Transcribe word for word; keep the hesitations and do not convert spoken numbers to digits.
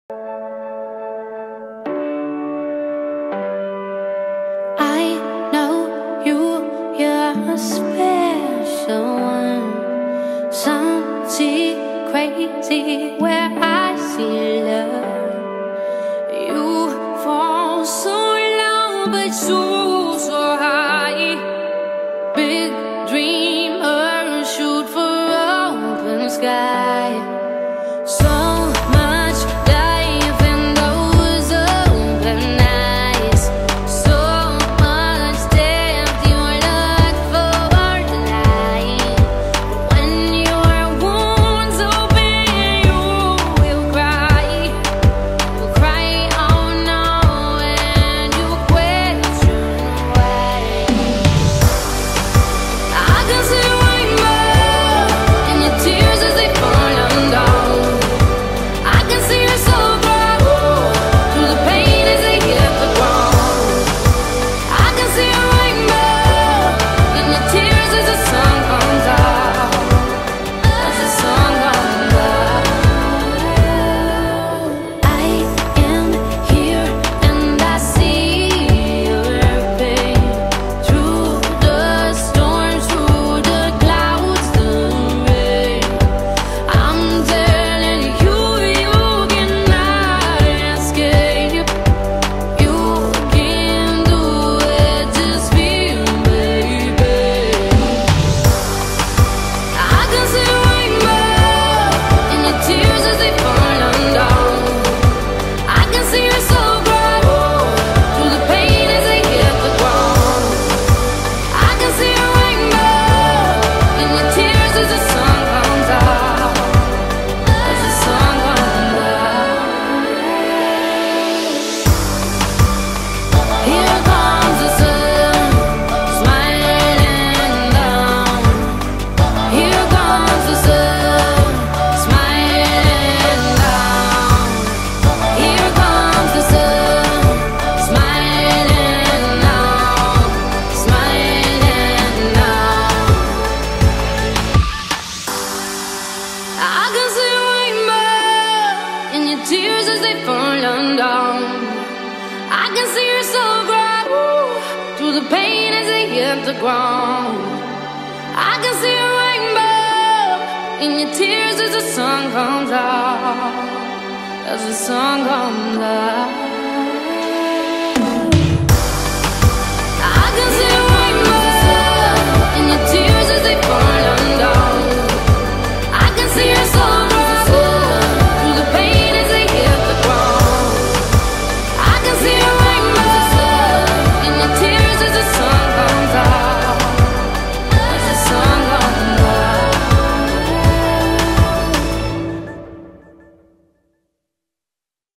I know you, you're a special one. Something crazy where I see love. You fall so low, but so, so high. Big dreamer, shoot for open sky. So much life in those open eyes. So much depth, you look for light. When your wounds open, you will cry. You'll cry, oh no, and you question why. I can see a rainbow in your tears as they fall down. I can see your soul grow through the pain as they hit the ground. I can see a rainbow in your tears as the sun comes out. As the sun comes out. I am here and I see your pain through the storms, through the clouds, the rain. I'm telling you, you cannot escape. You can do it, just feel, baby. I can see a rainbow in your tears as they fall down. I can see your soul grow through the pain as they hit the ground. I can see a rainbow in your tears as the sun comes out. As the sun comes out. Here comes the sun, smiling down. Here comes the sun, smiling down. Here comes the sun, smiling down, smiling down. I can see a rainbow in your tears as they fall down. I can see your soul grow through the pain as they hit the ground. I can see a rainbow in your tears as the sun comes out. As the sun comes out.